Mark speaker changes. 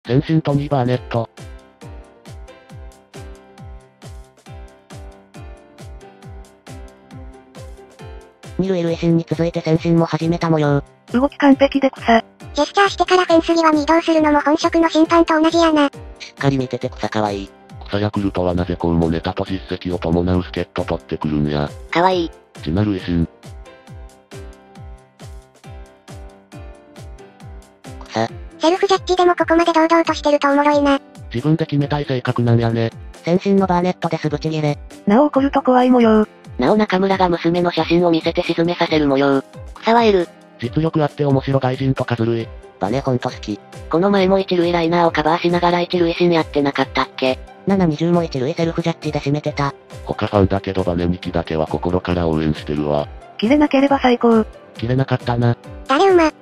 Speaker 1: 先進トニー・バーネット。
Speaker 2: 二塁塁審に続いて先進も始めた模様。
Speaker 3: 動き完璧で草。
Speaker 4: ジェスチャーしてからフェンス際に移動するのも本職の審判と同じやな。
Speaker 2: しっかり見てて草かわいい。
Speaker 1: 草ヤクルトはなぜこうもネタと実績を伴う助っ人取ってくるんや。
Speaker 2: かわいい。
Speaker 1: ジナ塁審。
Speaker 2: 草。
Speaker 4: セルフジャッジでもここまで堂々としてるとおもろいな。
Speaker 1: 自分で決めたい性格なんやね。
Speaker 2: 先進のバーネットですブチギレ。
Speaker 3: なお怒ると怖い模様。
Speaker 2: なお中村が娘の写真を見せて沈めさせる模様。草はいる。
Speaker 1: 実力あって面白外人とかずるい。
Speaker 2: バネほんと好き。この前も一塁ライナーをカバーしながら一塁審やってなかったっけ。720も一塁セルフジャッジで締めてた。
Speaker 1: 他ファンだけどバネ2期だけは心から応援してるわ。
Speaker 3: 切れなければ最高。
Speaker 1: 切れなかったな。
Speaker 4: 誰馬。